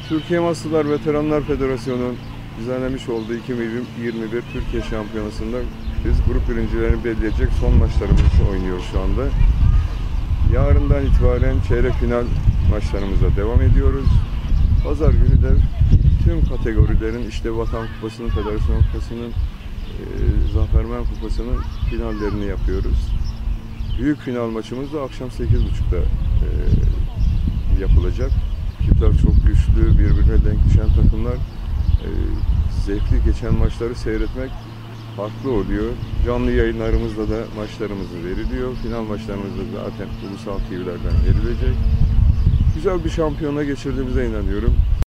Türkiye Maslılar Veteranlar Federasyonu düzenlemiş olduğu 2021 Türkiye Şampiyonası'nda biz grup birincilerini belirleyecek son maçlarımızı oynuyoruz şu anda. Yarından itibaren çeyrek final maçlarımıza devam ediyoruz. Pazar günü de tüm kategorilerin işte Vatan Kupası'nın, Federasyon Kupası'nın, Zafermen Kupası'nın finallerini yapıyoruz. Büyük final maçımız da akşam 8.30'da yapılacak. Rakipler çok güçlü, birbirine denk düşen takımlar. Zevkli geçen maçları seyretmek farklı oluyor. Canlı yayınlarımızda da maçlarımız veriliyor. Final maçlarımız da zaten ulusal TV'lerden verilecek. Güzel bir şampiyona geçirdiğimize inanıyorum.